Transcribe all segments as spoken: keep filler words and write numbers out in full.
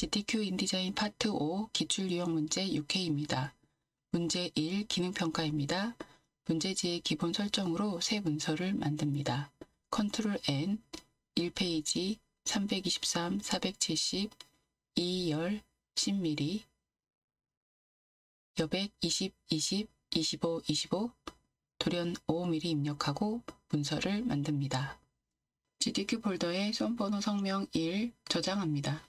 지티큐 인디자인 파트 오 기출 유형 문제 육 회입니다. 문제 일 기능평가입니다. 문제지의 기본 설정으로 새 문서를 만듭니다. 컨트롤 N 일 페이지 삼백이십삼, 사백칠십, 이 열, 십 밀리미터 여백, 이십, 이십, 이십오, 이십오, 돌연 오 밀리미터 입력하고 문서를 만듭니다. 지티큐 폴더에 손번호 성명 일 저장합니다.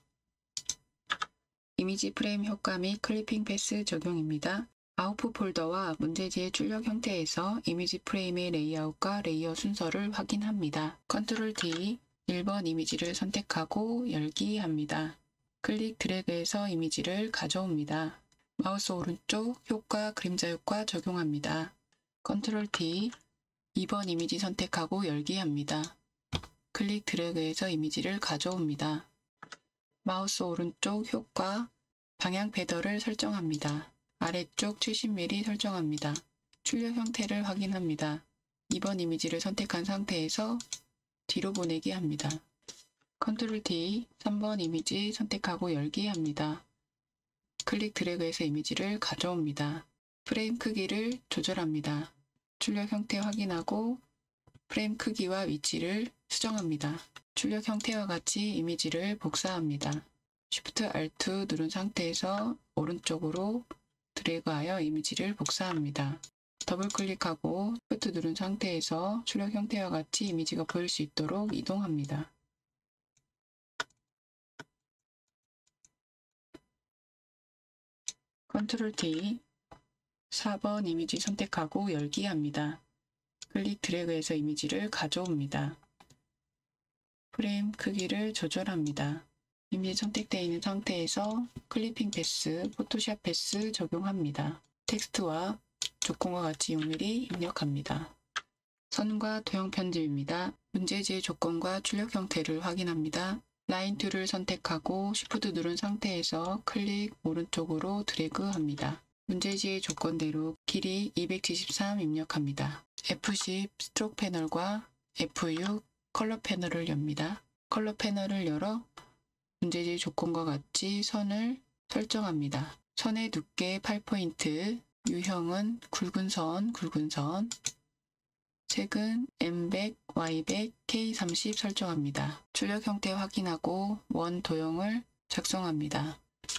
이미지 프레임 효과 및 클리핑 패스 적용입니다. 아웃풋 폴더와 문제지의 출력 형태에서 이미지 프레임의 레이아웃과 레이어 순서를 확인합니다. 컨트롤 D 일 번 이미지를 선택하고 열기 합니다. 클릭 드래그해서 이미지를 가져옵니다. 마우스 오른쪽 효과 그림자 효과 적용합니다. 컨트롤 D 이 번 이미지 선택하고 열기 합니다. 클릭 드래그해서 이미지를 가져옵니다. 마우스 오른쪽 효과 방향 패더를 설정합니다. 아래쪽 칠십 밀리미터 설정합니다. 출력 형태를 확인합니다. 이 번 이미지를 선택한 상태에서 뒤로 보내기 합니다. 컨트롤 D 삼 번 이미지 선택하고 열기 합니다. 클릭 드래그해서 이미지를 가져옵니다. 프레임 크기를 조절합니다. 출력 형태 확인하고 프레임 크기와 위치를 수정합니다. 출력 형태와 같이 이미지를 복사합니다. Shift Alt 누른 상태에서 오른쪽으로 드래그하여 이미지를 복사합니다. 더블 클릭하고 Shift 누른 상태에서 출력 형태와 같이 이미지가 보일 수 있도록 이동합니다. 컨트롤 D 사 번 이미지 선택하고 열기 합니다. 클릭 드래그해서 이미지를 가져옵니다. 프레임 크기를 조절합니다. 이미지 선택되어 있는 상태에서 클리핑 패스, 포토샵 패스 적용합니다. 텍스트와 조건과 같이 육 밀리미터 입력합니다. 선과 도형 편집입니다. 문제지의 조건과 출력 형태를 확인합니다. 라인 툴을 선택하고 Shift 누른 상태에서 클릭 오른쪽으로 드래그합니다. 문제지의 조건대로 길이 이백칠십삼 입력합니다. 에프 십 스트로크 패널과 에프 육 컬러 패널을 엽니다. 컬러 패널을 열어 문제지 조건과 같이 선을 설정합니다. 선의 두께 팔 포인트, 유형은 굵은 선, 굵은 선, 색은 엠 백, 와이 백, 케이 삼십 설정합니다. 출력 형태 확인하고 원 도형을 작성합니다.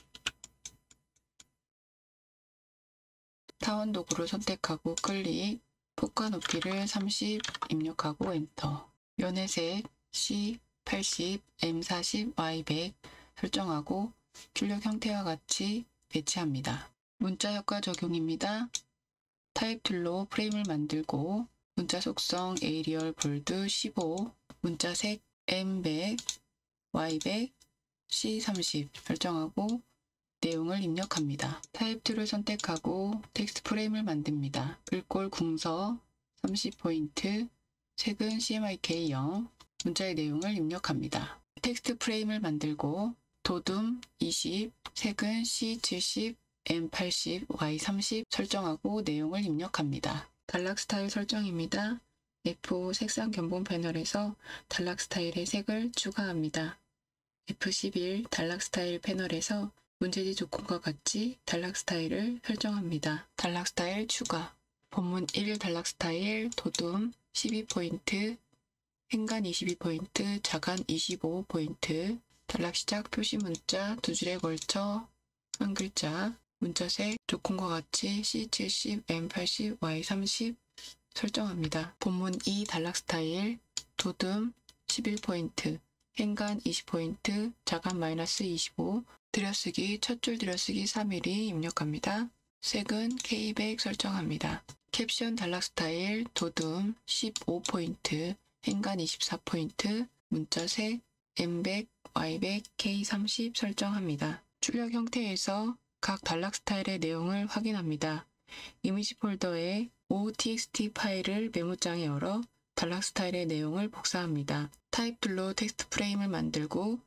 타원 도구를 선택하고 클릭, 폭과 높이를 삼십 입력하고 엔터. 연회색 씨 팔십, 엠 사십, 와이 백 설정하고 출력 형태와 같이 배치합니다. 문자 효과 적용입니다. 타입 툴로 프레임을 만들고 문자 속성 에이리얼 볼드 십오, 문자 색 엠 백, 와이 백, 씨 삼십 설정하고 내용을 입력합니다. 타입 툴을 선택하고 텍스트 프레임을 만듭니다. 글꼴 궁서 삼십 포인트, 색은 씨 엠 와이 케이 영, 문자의 내용을 입력합니다. 텍스트 프레임을 만들고 도둠 이십, 색은 씨 칠십, 엠 팔십, 와이 삼십 설정하고 내용을 입력합니다. 단락 스타일 설정입니다. 에프 오 색상 견본 패널에서 단락 스타일의 색을 추가합니다. 에프 십일 단락 스타일 패널에서 문제지 조건과 같이 단락 스타일을 설정합니다. 단락 스타일 추가. 본문 일 단락 스타일 도둠 십이 포인트, 행간 이십이 포인트, 자간 이십오 포인트, 단락 시작 표시 문자 두 줄에 걸쳐 한 글자, 문자색 조건과 같이 씨 칠십, 엠 팔십, 와이 삼십 설정합니다. 본문 이 단락 스타일 도둠 십일 포인트, 행간 이십 포인트, 자간 마이너스 이십오, 들여쓰기 첫 줄 들여쓰기 사 밀리미터 입력합니다. 색은 케이 백 설정합니다. 캡션 단락 스타일 도둠 십오 포인트, 행간 이십사 포인트, 문자색 엠 백, 와이 백, 케이 삼십 설정합니다. 출력 형태에서 각 단락 스타일의 내용을 확인합니다. 이미지 폴더에 오티엑스티 파일을 메모장에 열어 단락 스타일의 내용을 복사합니다. 타입 툴로 텍스트 프레임을 만들고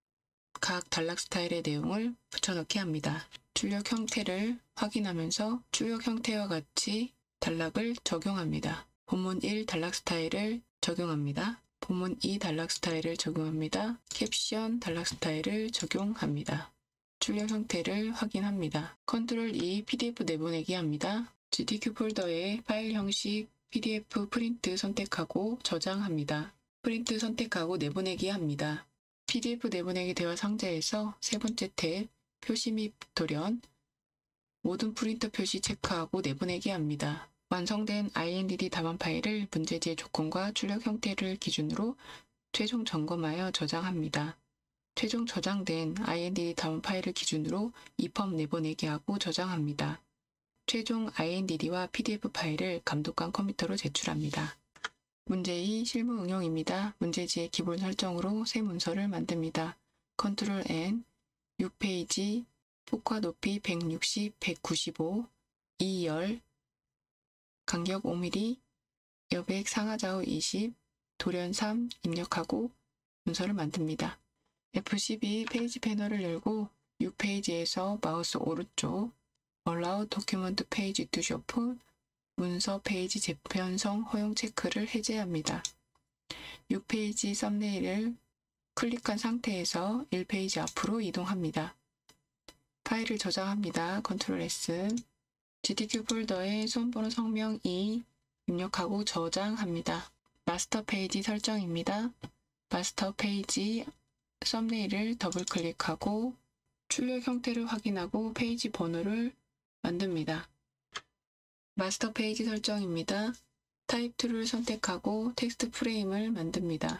각 단락 스타일의 내용을 붙여넣기 합니다. 출력 형태를 확인하면서 출력 형태와 같이 단락을 적용합니다. 본문 일 단락 스타일을 적용합니다. 본문 이 단락 스타일을 적용합니다. 캡션 단락 스타일을 적용합니다. 출력 형태를 확인합니다. 컨트롤 이 피디에프 내보내기 합니다. 지티큐 폴더에 파일 형식 피디에프 프린트 선택하고 저장합니다. 프린트 선택하고 내보내기 합니다. 피디에프 내보내기 대화 상자에서 세 번째 탭 표시 및 돌연 모든 프린터 표시 체크하고 내보내기 합니다. 완성된 아이엔디디 답안 파일을 문제지의 조건과 출력 형태를 기준으로 최종 점검하여 저장합니다. 최종 저장된 아이엔디디 답안 파일을 기준으로 이펌 내보내기 하고 저장합니다. 최종 아이엔디디와 피디에프 파일을 감독관 컴퓨터로 제출합니다. 문제 이 실무 응용입니다. 문제지의 기본 설정으로 새 문서를 만듭니다. 컨트롤 엔, 육 페이지, 폭과 높이 백육십, 백구십오, 이 열, 간격 오 밀리미터, 여백 상하좌우 이십, 돌연 삼 입력하고 문서를 만듭니다. 에프 십이 페이지 패널을 열고 육 페이지에서 마우스 오른쪽 Allow Document Page to Open 문서 페이지 재편성 허용 체크를 해제합니다. 육 페이지 썸네일을 클릭한 상태에서 일 페이지 앞으로 이동합니다. 파일을 저장합니다. 컨트롤 에스, 지티큐 폴더에 손번호 성명 이 입력하고 저장합니다. 마스터 페이지 설정입니다. 마스터 페이지 썸네일을 더블 클릭하고 출력 형태를 확인하고 페이지 번호를 만듭니다. 마스터 페이지 설정입니다. 타입 툴을 선택하고 텍스트 프레임을 만듭니다.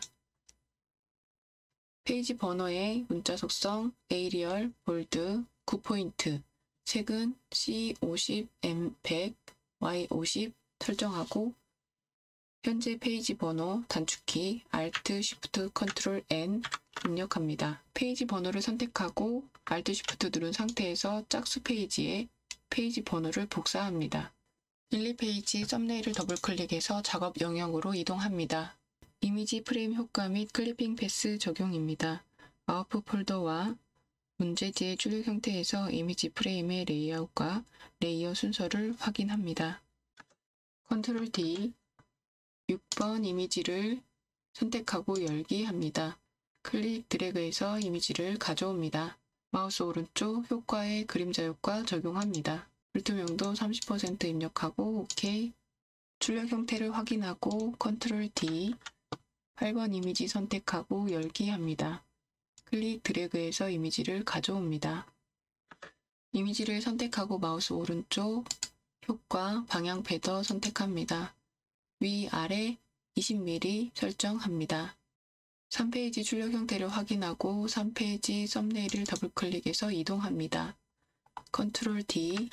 페이지 번호에 문자 속성, 에이리얼, 볼드, 구 포인트, 색은 씨 오십, 엠 백, 와이 오십 설정하고 현재 페이지 번호 단축키 Alt, Shift, Ctrl N 입력합니다. 페이지 번호를 선택하고 Alt, Shift 누른 상태에서 짝수 페이지에 페이지 번호를 복사합니다. 일, 이 페이지 썸네일을 더블 클릭해서 작업 영역으로 이동합니다. 이미지 프레임 효과 및 클리핑 패스 적용입니다. 마우프 폴더와 문제지의 출력 형태에서 이미지 프레임의 레이아웃과 레이어 순서를 확인합니다. 컨트롤 디, 육 번 이미지를 선택하고 열기 합니다. 클릭 드래그해서 이미지를 가져옵니다. 마우스 오른쪽 효과의 그림자 효과 적용합니다. 불투명도 삼십 퍼센트 입력하고 OK. 출력 형태를 확인하고 컨트롤 디, 팔 번 이미지 선택하고 열기 합니다. 클릭 드래그해서 이미지를 가져옵니다. 이미지를 선택하고 마우스 오른쪽 효과 방향 패더 선택합니다. 위, 아래 이십 밀리미터 설정합니다. 삼 페이지 출력 형태를 확인하고 삼 페이지 썸네일을 더블 클릭해서 이동합니다. 컨트롤 디,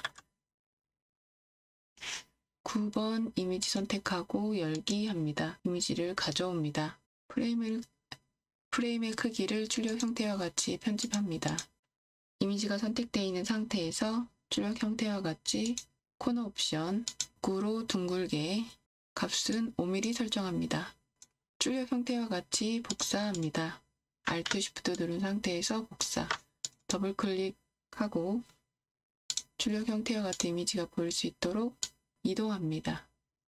구 번 이미지 선택하고 열기 합니다. 이미지를 가져옵니다. 프레임을, 프레임의 크기를 출력 형태와 같이 편집합니다. 이미지가 선택되어 있는 상태에서 출력 형태와 같이 코너 옵션 구로 둥글게 값은 오 밀리미터 설정합니다. 출력 형태와 같이 복사합니다. Alt, Shift 누른 상태에서 복사, 더블 클릭하고 출력 형태와 같은 이미지가 보일 수 있도록 이동합니다.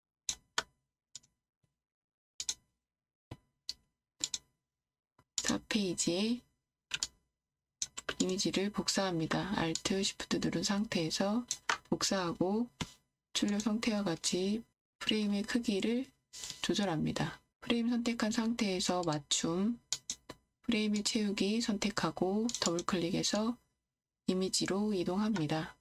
사 페이지에 이미지를 복사합니다. Alt, Shift 누른 상태에서 복사하고 출력 형태와 같이 프레임의 크기를 조절합니다. 프레임 선택한 상태에서 맞춤, 프레임을 채우기 선택하고 더블 클릭해서 이미지로 이동합니다.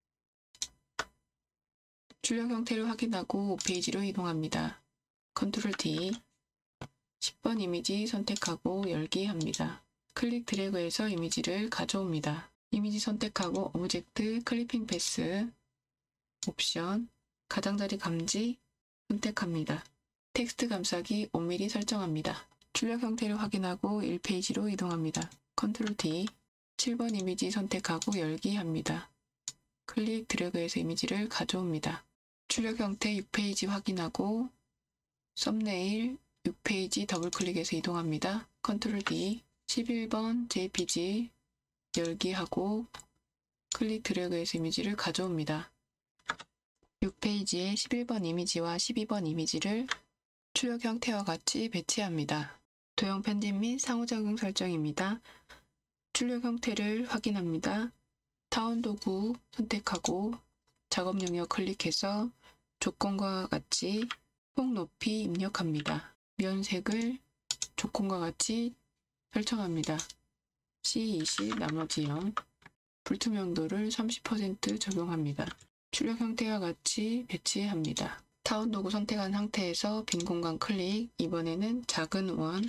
출력 형태를 확인하고 오 페이지로 이동합니다. 컨트롤 디, 십 번 이미지 선택하고 열기 합니다. 클릭 드래그해서 이미지를 가져옵니다. 이미지 선택하고 오브젝트 클리핑 패스, 옵션, 가장자리 감지 선택합니다. 텍스트 감싸기 오 밀리미터 설정합니다. 출력 형태를 확인하고 일 페이지로 이동합니다. 컨트롤 디, 칠 번 이미지 선택하고 열기 합니다. 클릭 드래그해서 이미지를 가져옵니다. 출력 형태 육 페이지 확인하고 썸네일 육 페이지 더블 클릭해서 이동합니다. 컨트롤 디, 십일 번 제이피지 열기하고 클릭 드래그해서 이미지를 가져옵니다. 육 페이지에 십일 번 이미지와 십이 번 이미지를 출력 형태와 같이 배치합니다. 도형 편집 및 상호작용 설정입니다. 출력 형태를 확인합니다. 타원 도구 선택하고 작업 영역 클릭해서 조건과 같이 폭 높이 입력합니다. 면색을 조건과 같이 설정합니다. 씨 이십 나머지 영. 불투명도를 삼십 퍼센트 적용합니다. 출력 형태와 같이 배치합니다. 타원 도구 선택한 상태에서 빈 공간 클릭. 이번에는 작은 원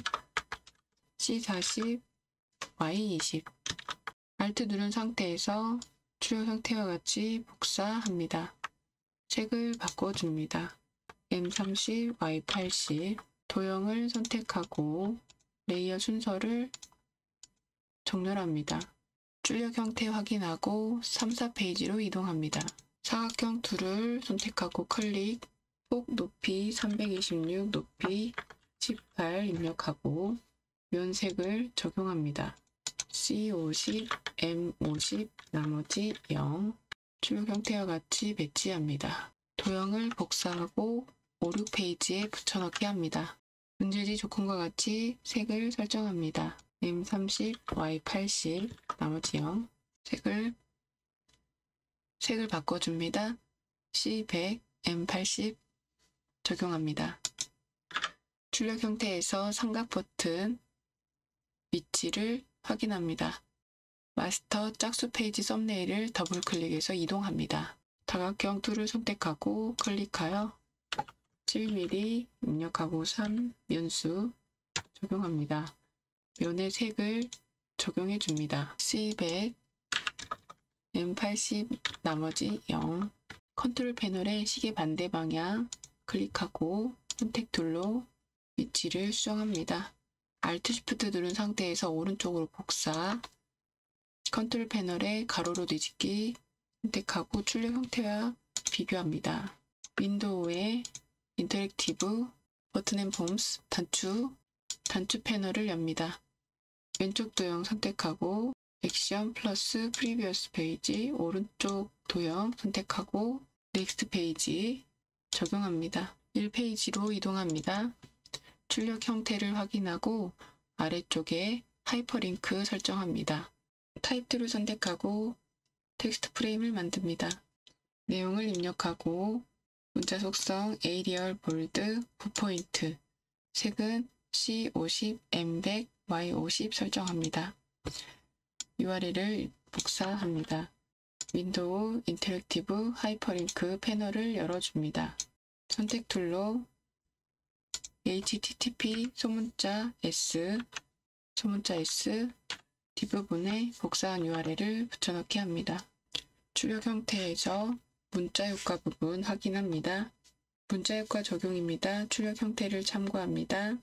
씨 사십 와이 이십. Alt 누른 상태에서 출력 형태와 같이 복사합니다. 색을 바꿔줍니다. 엠 삼십 와이 팔십. 도형을 선택하고 레이어 순서를 정렬합니다. 출력 형태 확인하고 삼, 사 페이지로 이동합니다. 사각형 툴을 선택하고 클릭, 폭 높이 삼백이십육, 높이 십팔 입력하고 면색을 적용합니다. 씨 오십, 엠 오십, 나머지 영. 출력 형태와 같이 배치합니다. 도형을 복사하고 오, 육 페이지에 붙여넣기 합니다. 문제지 조건과 같이 색을 설정합니다. 엠 삼십, 와이 팔십, 나머지 영. 색을 색을 바꿔줍니다. 씨 백, 엠 팔십 적용합니다. 출력 형태에서 삼각 버튼 위치를 확인합니다. 마스터 짝수 페이지 썸네일을 더블 클릭해서 이동합니다. 다각형 툴을 선택하고 클릭하여 칠 밀리미터 입력하고 삼, 면수 적용합니다. 면의 색을 적용해 줍니다. 씨 백, 엠 팔십, 나머지 영. 컨트롤 패널의 시계 반대 방향 클릭하고 선택 툴로 위치를 수정합니다. Alt Shift 누른 상태에서 오른쪽으로 복사. 컨트롤 패널의 가로로 뒤집기 선택하고 출력 형태와 비교합니다. 윈도우의 인터랙티브 버튼 앤 폼스 단추 단추 패널을 엽니다. 왼쪽 도형 선택하고 액션 플러스 프리비어스 페이지. 오른쪽 도형 선택하고 넥스트 페이지 적용합니다. 일 페이지로 이동합니다. 출력 형태를 확인하고 아래쪽에 하이퍼링크 설정합니다. 타입 툴을 선택하고 텍스트 프레임을 만듭니다. 내용을 입력하고 문자 속성 에이리얼 볼드 구 포인트. 색은 씨 오십, 엠 백, 와이 오십 설정합니다. 유알엘을 복사합니다. 윈도우 인터랙티브 하이퍼링크 패널을 열어줍니다. 선택 툴로 에이치티티피 소문자 S 소문자 S 뒷부분에 복사한 유알엘을 붙여넣기 합니다. 출력 형태에서 문자 효과 부분 확인합니다. 문자 효과 적용입니다. 출력 형태를 참고합니다.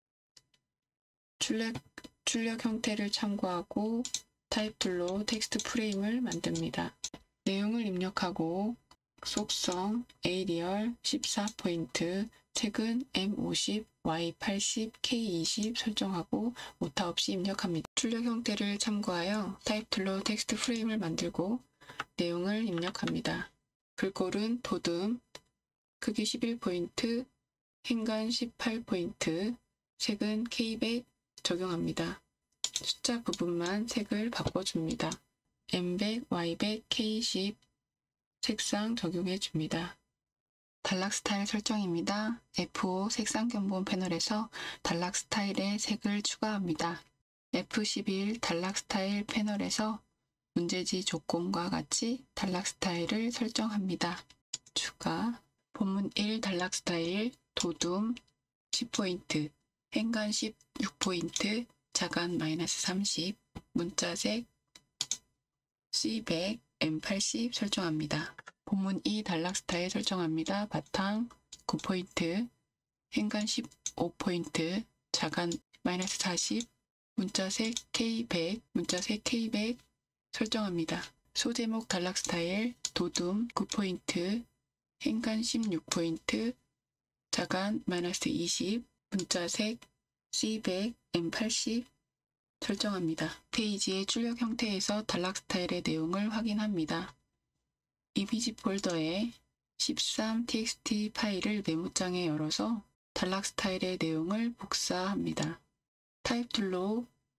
출력, 출력 형태를 참고하고 타입 툴로 텍스트 프레임을 만듭니다. 내용을 입력하고 속성 에이리얼 십사 포인트, 색은 엠 오십, 와이 팔십, 케이 이십 설정하고 오타 없이 입력합니다. 출력 형태를 참고하여 타입 툴로 텍스트 프레임을 만들고 내용을 입력합니다. 글꼴은 도둠, 크기 십일 포인트, 행간 십팔 포인트, 색은 케이 백 적용합니다. 숫자 부분만 색을 바꿔줍니다. 엠 백, 와이 백, 케이 십 색상 적용해 줍니다. 단락 스타일 설정입니다. 에프 오 색상 견본 패널에서 단락 스타일의 색을 추가합니다. 에프 십일 단락 스타일 패널에서 문제지 조건과 같이 단락 스타일을 설정합니다. 추가 본문 일 단락 스타일 도둠 십 포인트, 행간 십육 포인트, 자간 마이너스 삼십, 문자색 씨 백, 엠 팔십 설정합니다. 본문 이 단락 스타일 설정합니다. 바탕 구 포인트, 행간 십오 포인트, 자간 마이너스 사십, 문자색 케이 백, 문자색 케이 백 설정합니다. 소제목 단락 스타일 도둠 구 포인트, 행간 십육 포인트, 자간 마이너스 이십, 문자색 씨 백, 엠 팔십 설정합니다. 페이지의 출력 형태에서 단락 스타일의 내용을 확인합니다. 이미지 폴더에 십삼 티엑스티 파일을 메모장에 열어서 단락 스타일의 내용을 복사합니다. 타입 툴로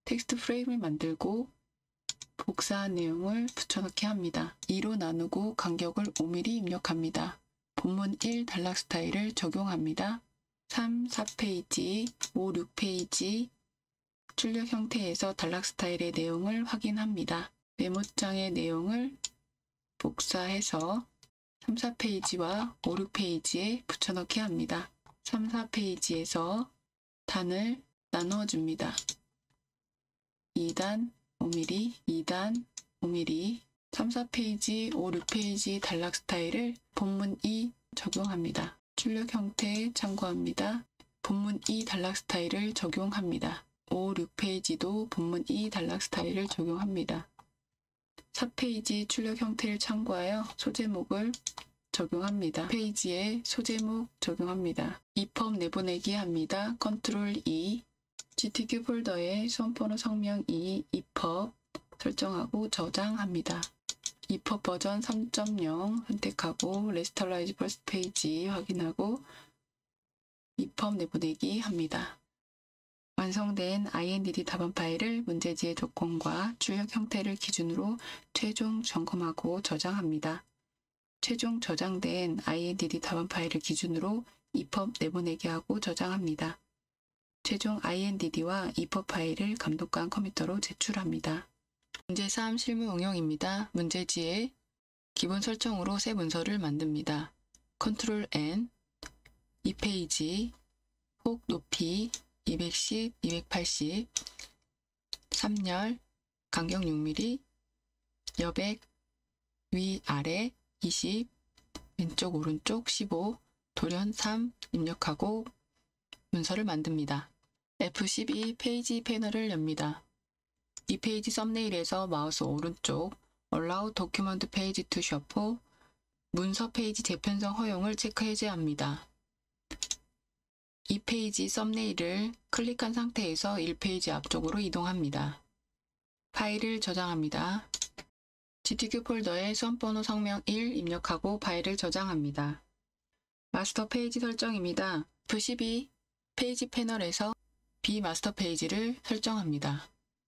텍스트 프레임을 만들고 복사한 내용을 붙여넣기 합니다. 이로 나누고 간격을 오 밀리미터 입력합니다. 본문 일 단락 스타일을 적용합니다. 삼, 사 페이지, 오, 육 페이지 출력 형태에서 단락 스타일의 내용을 확인합니다. 메모장의 내용을 복사해서 삼, 사 페이지와 오, 육 페이지에 붙여넣기 합니다. 삼, 사 페이지에서 단을 나누어줍니다. 이 단 오 밀리미터, 이 단 오 밀리미터, 삼, 사 페이지, 오, 육 페이지 단락 스타일을 본문 이 적용합니다. 출력 형태 참고합니다. 본문 이 단락 스타일을 적용합니다. 오, 육 페이지도 본문 이 단락 스타일을 적용합니다. 사 페이지 출력 형태를 참고하여 소제목을 적용합니다. 페이지에 소제목 적용합니다. 이펍 내보내기 합니다. 컨트롤 이, 지티큐 폴더에 수험번호 성명 이, 이펍 설정하고 저장합니다. 이펍 버전 삼 점 영 선택하고 레스터라이즈 퍼스트 페이지 확인하고 이펍 내보내기 합니다. 완성된 아이엔디디 답안 파일을 문제지의 조건과 출력 형태를 기준으로 최종 점검하고 저장합니다. 최종 저장된 아이엔디디 답안 파일을 기준으로 이펍 내보내기 하고 저장합니다. 최종 아이엔디디와 이펍 파일을 감독관 컴퓨터로 제출합니다. 문제 삼 실무 응용입니다. 문제지에 기본 설정으로 새 문서를 만듭니다. 컨트롤 엔, 이 페이지, 폭 높이 이백십, 이백팔십, 삼 열, 간격 육 밀리미터, 여백, 위, 아래 이십, 왼쪽, 오른쪽 십오, 돌연 삼 입력하고 문서를 만듭니다. 에프 십이 페이지 패널을 엽니다. 이 페이지 썸네일에서 마우스 오른쪽 Allow Document Page to Shuffle 문서 페이지 재편성 허용을 체크 해제합니다. 이 페이지 썸네일을 클릭한 상태에서 일 페이지 앞쪽으로 이동합니다. 파일을 저장합니다. 지티큐 폴더에 수험번호 성명 일 입력하고 파일을 저장합니다. 마스터 페이지 설정입니다. 에프 십이 페이지 패널에서 비마스터 페이지를 설정합니다.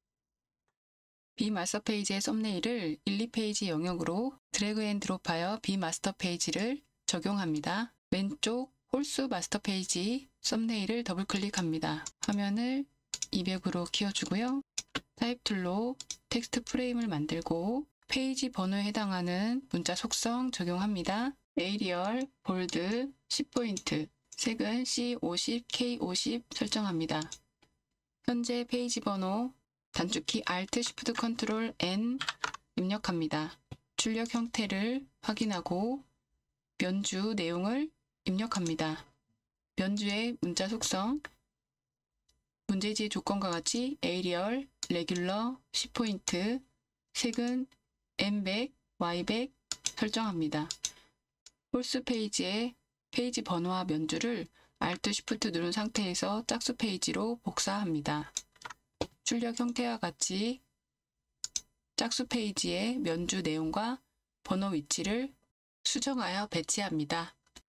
비마스터 페이지의 썸네일을 일, 이 페이지 영역으로 드래그 앤 드롭하여 비마스터 페이지를 적용합니다. 왼쪽 홀수 마스터 페이지 썸네일을 더블 클릭합니다. 화면을 이백으로 키워주고요. 타입 툴로 텍스트 프레임을 만들고 페이지 번호에 해당하는 문자 속성 적용합니다. 에이리얼, 볼드, 십 포인트, 색은 씨 오십, 케이 오십 설정합니다. 현재 페이지 번호 단축키 Alt, Shift, Ctrl, N 입력합니다. 출력 형태를 확인하고 면주 내용을 입력합니다. 면주의 문자 속성, 문제지의 조건과 같이 에이리얼, 레귤러, 십 포인트, 색은 엠 백, 와이 백 설정합니다. 홀수 페이지의 페이지 번호와 면주를 Alt, Shift 누른 상태에서 짝수 페이지로 복사합니다. 출력 형태와 같이 짝수 페이지의 면주 내용과 번호 위치를 수정하여 배치합니다.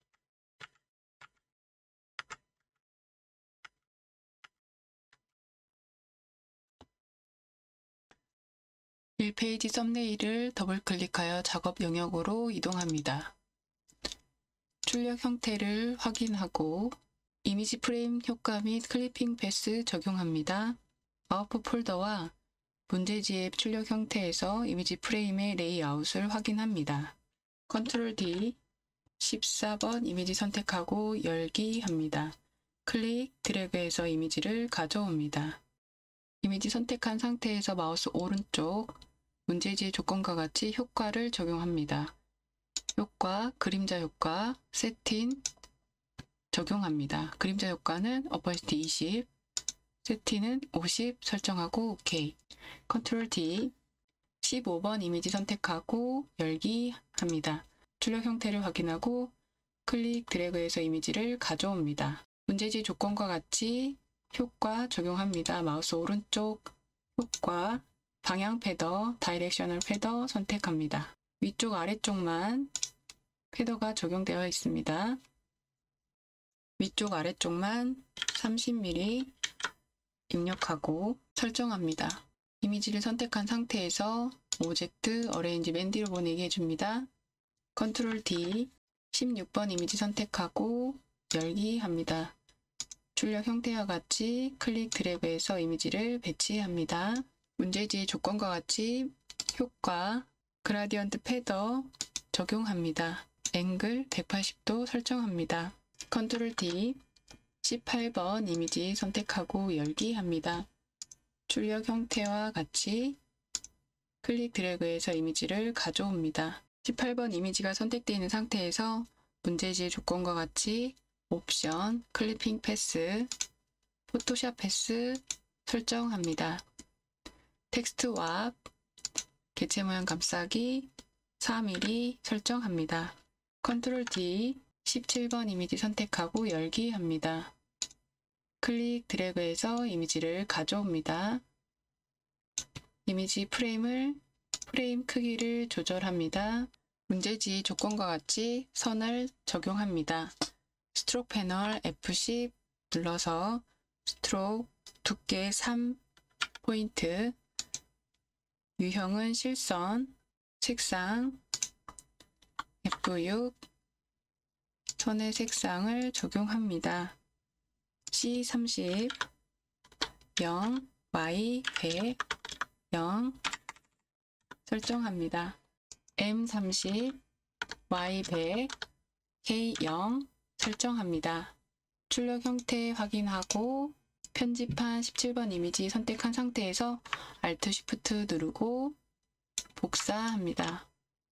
일 페이지 썸네일을 더블 클릭하여 작업 영역으로 이동합니다. 출력 형태를 확인하고 이미지 프레임 효과 및 클리핑 패스 적용합니다. 아웃풋 폴더와 문제지의 출력 형태에서 이미지 프레임의 레이아웃을 확인합니다. 컨트롤 디, 십사 번 이미지 선택하고 열기 합니다. 클릭, 드래그해서 이미지를 가져옵니다. 이미지 선택한 상태에서 마우스 오른쪽 문제지의 조건과 같이 효과를 적용합니다. 효과, 그림자 효과, 세팅 적용합니다. 그림자 효과는 어퍼시티 이십, 세팅은 오십 설정하고 OK. 컨트롤 디, 십오 번 이미지 선택하고 열기 합니다. 출력 형태를 확인하고 클릭, 드래그해서 이미지를 가져옵니다. 문제지 조건과 같이 효과 적용합니다. 마우스 오른쪽 효과, 방향 패더, 다이렉셔널 패더 선택합니다. 위쪽 아래쪽만 패더가 적용되어 있습니다. 위쪽 아래쪽만 삼십 밀리미터 입력하고 설정합니다. 이미지를 선택한 상태에서 오브젝트 어레인지 맨 뒤로 보내기 해줍니다. 컨트롤 D, 십육 번 이미지 선택하고 열기 합니다. 출력 형태와 같이 클릭 드래그해서 이미지를 배치합니다. 문제지의 조건과 같이 효과, 그라디언트 패더 적용합니다. 앵글 백팔십 도 설정합니다. 컨트롤 D, 십팔 번 이미지 선택하고 열기 합니다. 출력 형태와 같이 클릭 드래그해서 이미지를 가져옵니다. 십팔 번 이미지가 선택되어 있는 상태에서 문제지의 조건과 같이 옵션, 클리핑 패스, 포토샵 패스 설정합니다. 텍스트 왑, 개체 모양 감싸기 사 밀리미터 설정합니다. 컨트롤 D, 십칠 번 이미지 선택하고 열기 합니다. 클릭 드래그해서 이미지를 가져옵니다. 이미지 프레임을 프레임 크기를 조절합니다. 문제지 조건과 같이 선을 적용합니다. 스트로크 패널 에프 십 눌러서 스트로크 두께 삼 포인트, 유형은 실선, 색상 에프 육, 선의 색상을 적용합니다. 씨 삼십, 영, 와이 백, 영 설정합니다. 엠 삼십, 와이 백, 케이 영 설정합니다. 출력 형태 확인하고 편집한 십칠 번 이미지 선택한 상태에서 알트 쉬프트 누르고 복사합니다.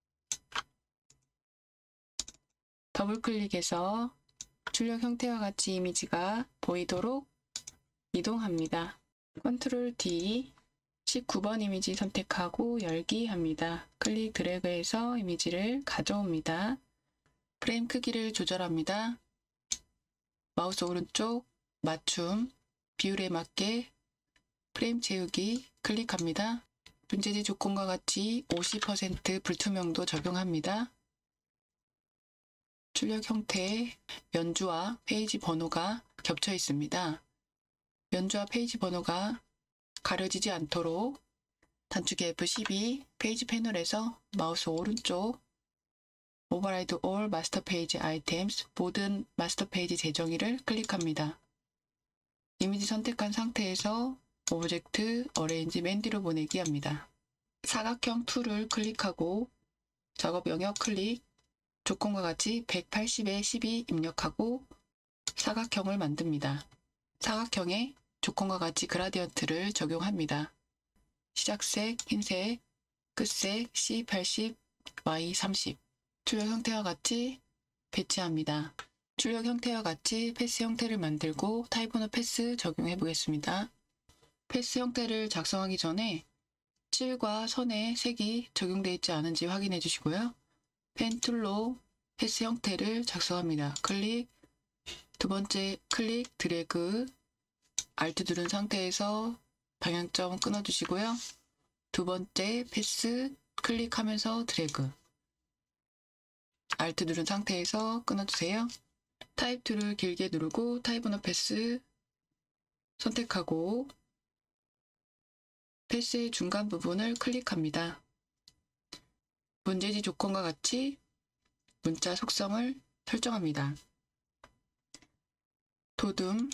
더블 클릭해서 출력 형태와 같이 이미지가 보이도록 이동합니다. 컨트롤 D, 십구 번 이미지 선택하고 열기 합니다. 클릭 드래그해서 이미지를 가져옵니다. 프레임 크기를 조절합니다. 마우스 오른쪽 맞춤, 비율에 맞게 프레임 채우기 클릭합니다. 문제지 조건과 같이 오십 퍼센트 불투명도 적용합니다. 출력 형태에 연주와 페이지 번호가 겹쳐 있습니다. 연주와 페이지 번호가 가려지지 않도록 단축키 에프 십이, 페이지 패널에서 마우스 오른쪽 Override All Master Page Items, 모든 마스터 페이지 재정의를 클릭합니다. 이미지 선택한 상태에서 오브젝트 어레인지 맨 뒤로 보내기 합니다. 사각형 툴을 클릭하고 작업 영역 클릭, 조건과 같이 백팔십에 십이 입력하고 사각형을 만듭니다. 사각형에 조건과 같이 그라디언트를 적용합니다. 시작색 흰색, 끝색 씨 팔십, 와이 삼십. 출력 형태와 같이 배치합니다. 출력 형태와 같이 패스 형태를 만들고 타입 오너 패스 적용해 보겠습니다. 패스 형태를 작성하기 전에 칠과 선의 색이 적용되어 있지 않은지 확인해 주시고요. 펜 툴로 패스 형태를 작성합니다. 클릭, 두 번째 클릭, 드래그, 알트 누른 상태에서 방향점 끊어주시고요. 두 번째 패스 클릭하면서 드래그, 알트 누른 상태에서 끊어주세요. 타입 툴을 길게 누르고 타입 오너 패스 선택하고 패스의 중간 부분을 클릭합니다. 문제지 조건과 같이 문자 속성을 설정합니다. 도둠,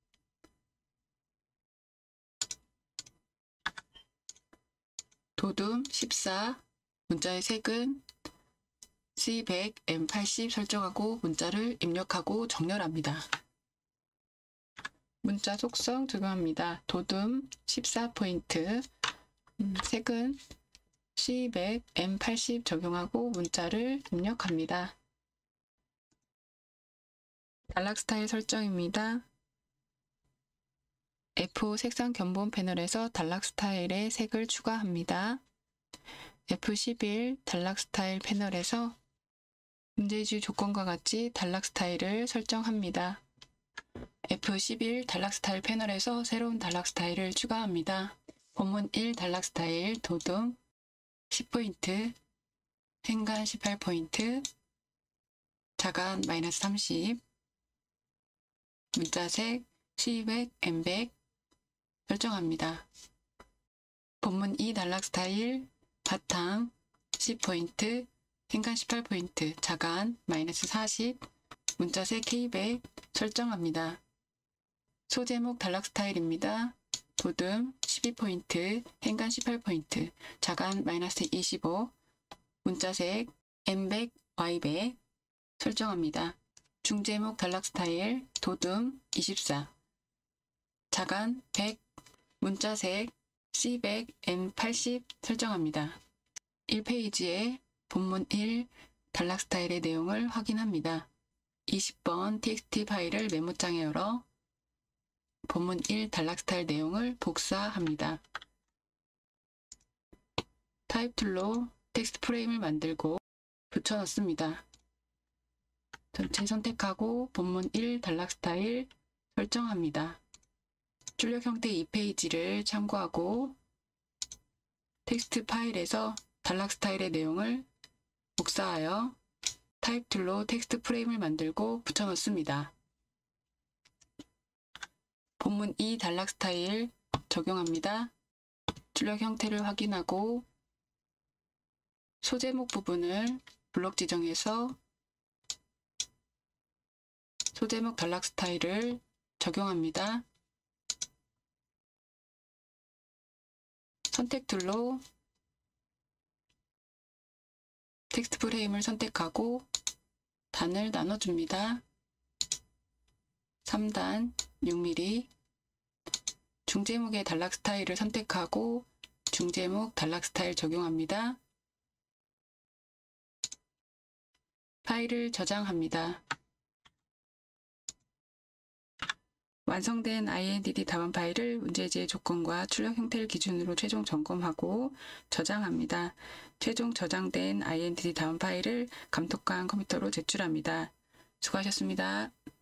도둠 십사, 문자의 색은 씨 백, 엠 팔십 설정하고 문자를 입력하고 정렬합니다. 문자 속성 적용합니다. 도둠 십사 포인트, 음, 색은 씨 백, 엠 팔십 적용하고 문자를 입력합니다. 단락 스타일 설정입니다. 에프 오 색상 견본 패널에서 단락 스타일의 색을 추가합니다. 에프 십일 단락 스타일 패널에서 문제지 조건과 같이 단락 스타일을 설정합니다. 에프 십일 단락 스타일 패널에서 새로운 단락 스타일을 추가합니다. 본문 일 단락 스타일 도둠 십 포인트, 행간 십팔 포인트, 자간 마이너스 삼십, 문자색 씨 백, 엠 백, 설정합니다. 본문 이 단락 스타일, 바탕 십 포인트, 행간 십팔 포인트, 자간 마이너스 사십, 문자색 케이 백 설정합니다. 소제목 단락 스타일입니다. 도듬 십이 포인트, 행간 십팔 포인트, 자간 마이너스 이십오, 문자색 엠 백, 와이 백 설정합니다. 중제목 단락 스타일, 도듬 이십사, 자간 백, 문자색 씨 백, 엠 팔십 설정합니다. 일 페이지에 본문 일 단락 스타일의 내용을 확인합니다. 이십 번 티엑스티 파일을 메모장에 열어 본문 일 단락 스타일 내용을 복사합니다. 타입 툴로 텍스트 프레임을 만들고 붙여넣습니다. 전체 선택하고 본문 일 단락 스타일 설정합니다. 출력 형태 이 페이지를 참고하고 텍스트 파일에서 단락 스타일의 내용을 복사하여 타입 툴로 텍스트 프레임을 만들고 붙여넣습니다. 본문 이 단락 스타일 적용합니다. 출력 형태를 확인하고 소제목 부분을 블록 지정해서 소제목 단락 스타일을 적용합니다. 선택 툴로 텍스트 프레임을 선택하고 단을 나눠줍니다. 삼 단 육 밀리미터, 중제목의 단락 스타일을 선택하고 중제목 단락 스타일 적용합니다. 파일을 저장합니다. 완성된 아이엔디디 답안 파일을 문제지의 조건과 출력 형태를 기준으로 최종 점검하고 저장합니다. 최종 저장된 아이엔디디 답안 파일을 감독관 컴퓨터로 제출합니다. 수고하셨습니다.